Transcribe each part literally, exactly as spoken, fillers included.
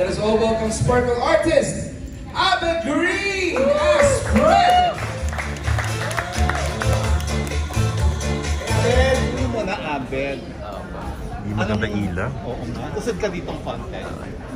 Let us all welcome Sparkle artist, Abed Green as Fred! Abed, hindi mo na Abed. Hindi maganda ila. Oo nga. Kusad ka ditong content.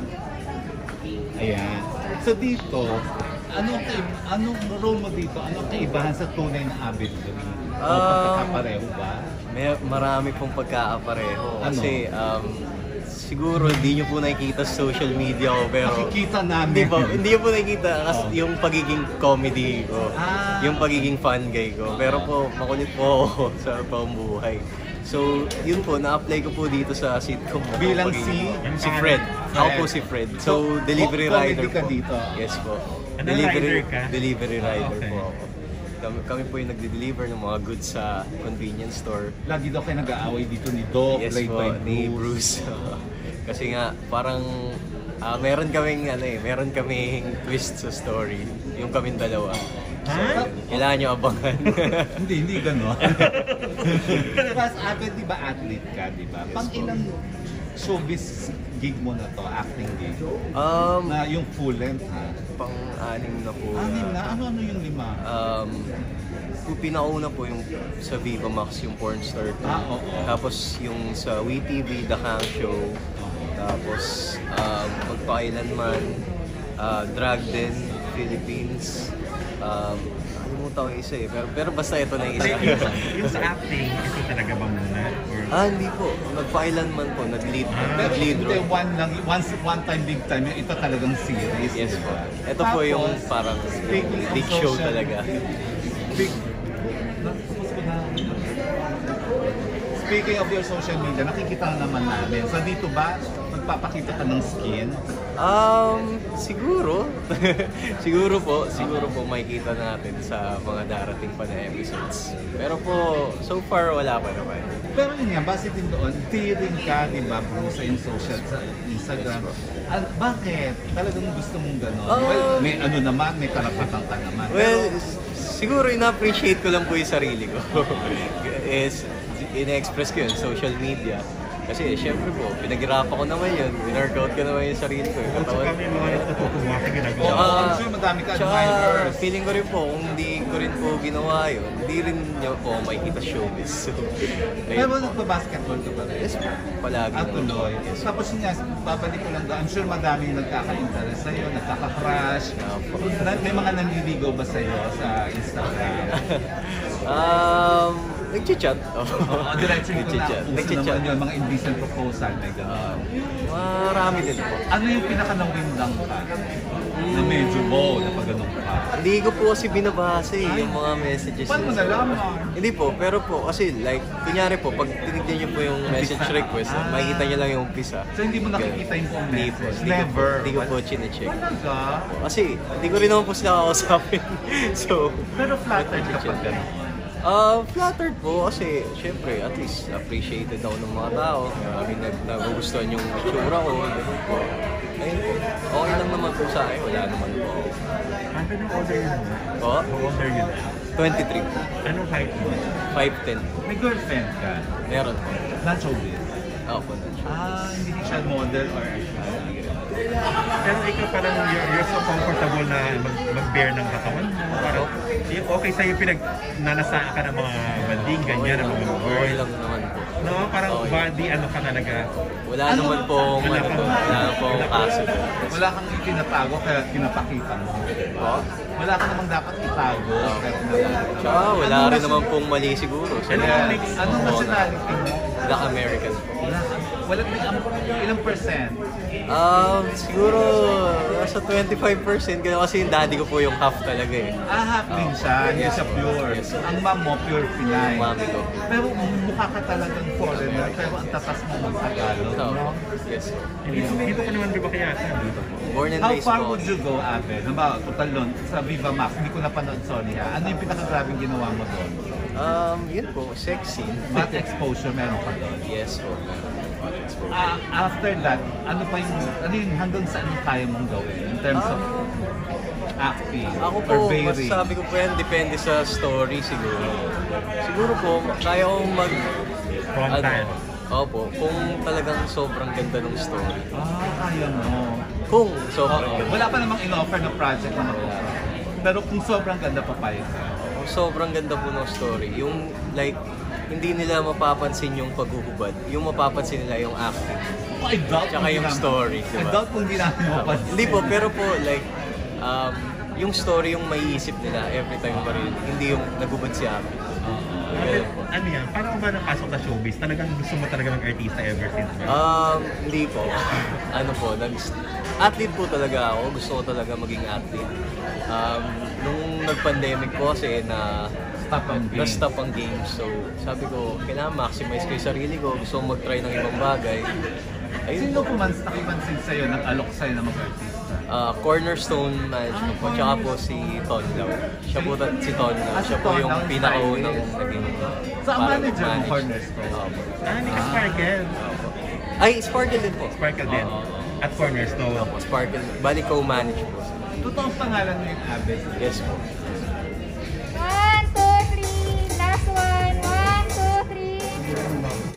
Ayan. So dito, anong, anong role mo dito? Anong kaibahan sa tunay na Abed Green? O Um, pagkakapareho ba? May marami pong pagkakapareho. Ano? Kasi um, siguro hindi nyo po nakikita sa social media ko, pero Makikita namin. hindi po, hindi nyo po nakikita kasi Oh. yung pagiging comedy ko, Ah. yung pagiging fun guy ko. Pero po, makulit po ako sa pambuhay. So, yun po, na-apply ko po dito sa sitcom. na po, Bilang pagiging- si? Si Fred. Ako po si Fred. So, delivery co- comedy rider ka po. dito? Yes po. Ano, Delivery, rider ka? delivery Ah, rider okay. po ako. Kami, kami po yung nagde-deliver ng mga goods sa convenience store. Lagi daw kayo nag-aaway dito ni Doc, Yes played po, by ni Bruce. Bruce. Kasi nga, parang ah, meron kaming, ano eh, meron kaming twist sa story. Yung kaming dalawa. So, Ha? kailangan nyo abangan. Hindi, hindi gano'n. Tapos Abed, di ba athlete ka, di ba? Pang ilang showbiz gig mo na to, acting gig? um, Na yung full length ha? pang-anim na po. Anim na? Ano-ano yung lima? Um, yung pinauna po yung sa Viva Max, yung porn star two. Ah, oo. Tapos yung sa WeTV, The Hang Show. Tapos um, Magpakailanman, uh, Drag Den, Philippines. Um, nakalimutan ko yung isa eh. Pero, pero basta ito na yung isa. yung, yung sa acting, ito talaga ba muna? Or... ah, hindi po. Magpakailanman po. Nag-lead, Pero nag-lead hindi, role. one lang, once, one time, big time, yung ito talagang series. Yes di po. ba? Ito po yung Tapos, parang speaking of big show social- talaga. Big, Tapos ko na. Speaking of your social media, nakikita na naman namin. So dito ba, magpapakita ka ng skin? Um, siguro. siguro po, siguro po makikita natin sa mga darating pa na episodes. Pero po, so far wala pa naman. Pero yun nga, base din doon, tearing ka, di ba, bro, sa yung social, sa Instagram. Al bakit? Talagang gusto mong gano'n? Ah. well, may ano naman, may karapatan ka naman. Well, s- siguro ina-appreciate ko lang po yung sarili ko. Is, ina-express ko yun, social media. Kasi syempre po, pinaghirapan ko naman yun, winarkout ko naman yung sarili ko. Yung At saka may mga natutuwa sa ginagawa. Oo, Ah, I'm sure madami ka tsaka, admirers. feeling ko rin po, kung hindi ko rin po ginawa yun, hindi rin niyo po makikita showbiz. So, ayun Pero po. nagpa-basketball ka ba rin? Yes po, palagi. At naman. tuloy. Yes. Tapos yun nga, babalik ko lang doon. I'm sure madaming nagkaka-interest sa'yo, nagkaka-crush. Na- May mga nanliligaw ba sa'yo sa Instagram? Um, nag-chat. Oh. Oo, diretso ko na. Nag-chat. Uso Nag-chat. naman yun, mga indecent proposal, may gano'n. Marami din po. Ano yung pinaka-nawindang ka? Na medyo, wow, napaganon ka. Hindi ko po kasi binabasa eh, yung mga messages. Paano mo niya. nalaman? Hindi po, pero po kasi like, kunyari po, pag tinignan niyo po yung message request, Ah. makikita niyo lang yung umpisa. So hindi mo nakikita yung buong Hindi po, message? hindi ko po- Never? Hindi ko po chinecheck. Talaga? Kasi hindi ko rin naman po sila kakausapin. So, Pero flattered ka Check pag ka. gano'n. uh, flattered po kasi syempre at least appreciated ako ng mga tao. Maraming nag nagugustuhan yung itsura ko. Ganun po. Ayun po. Okay lang naman po sa akin. Wala naman po. Ano yung order yun? Po? Ang order yun? twenty-three. Anong height mo? five ten. May girlfriend ka? Meron po. Not showbiz? Ako po. Ah, hindi siya model or... Pero ikaw parang you're, you're so comfortable na mag, mag-bear ng katawan mo. Parang y- okay sa'yo pinag nanasaan ka ng mga banding, ganyan, ng mga Okay girls. lang naman po. No, parang Okay. body ano ka talaga. Wala Ano? naman pong Wala ano ka- to. Wala naman pong kaso. Wala kang itinatago kaya pinapakita mo. Po? Wala ka namang dapat itago pero pinapakita. Tsaka wala Anong rin nasi- naman pong mali siguro. So, Ano Yes. mix? Anong nationality mo? Black American po. Wala ka. Wala um, ilang percent? Um, siguro nasa twenty-five percent kasi yung daddy ko po yung half talaga eh. Ah, half din siya, hindi Yes. siya pure. Yes. Ang mom mo, pure Pinay. Yung mami ko. Pero mukha ka talagang foreigner, pero ang tatas mo mag-Tagalog, So, no? yes. Dito, dito ka naman di ba kaya sa dito? Born and How raised far po. would you go, Abel? Halimbawa, tutalon sa Viva Max, hindi ko napanood, sorry ha. Ano yung pinakagrabing ginawa mo doon? Um, yun po, sexy. What exposure meron ka doon? Yes po. meron. What exposure. Ah, after that, ano pa yung, ano yung hanggang saan kaya mong gawin in terms of acting Ako or po, bearing? masasabi ko po yan, depende sa story siguro. Siguro po, kaya kong mag... Frontal. Opo, kung talagang sobrang ganda ng story. Ah, kaya mo. Kung sobrang Oo. ganda. Wala pa namang in-offer na project na mag Pero kung sobrang ganda, papayag ka. Sobrang ganda po ng story. Yung like, hindi nila mapapansin yung paghuhubad. Yung mapapansin nila yung acting. Oh, I doubt Tsaka kung yung di story, namin- diba? I doubt kung di namin mapansin. Hindi po, pero po like, um, yung story yung maiisip nila every time marinig. Hindi yung naghubad si Abby. Ano, ano yan? Paano ka ba napasok sa showbiz? Talagang gusto mo talaga mag-artista ever since? Right? Um, hindi po. Ano po, nag athlete po talaga ako. Gusto ko talaga maging athlete. Um, nung nag-pandemic po kasi na Stop ang game. na-stop ang game. So, sabi ko, kailangan maximize ko yung sarili ko. Gusto ko mag-try ng ibang bagay. Ayun Sino po. pumans nakipansin sa'yo, nag-alok sa'yo na mag-artista? Uh, Cornerstone Management po. Tsaka po si Ton Lau. Siya po ta- si Ton Lau. Ah, si Siya po Ton yung Lau, pinakaunang stylist. naging Sa parang manager mo, manage. Cornerstone? Opo. Ah, ni ka Sparkle. Ay, Sparkle din po. Sparkle din. Oo, oo. At Cornerstone. Opo, Sparkle. Bali co-manage po. Totoong pangalan mo yung Abby. Yes po.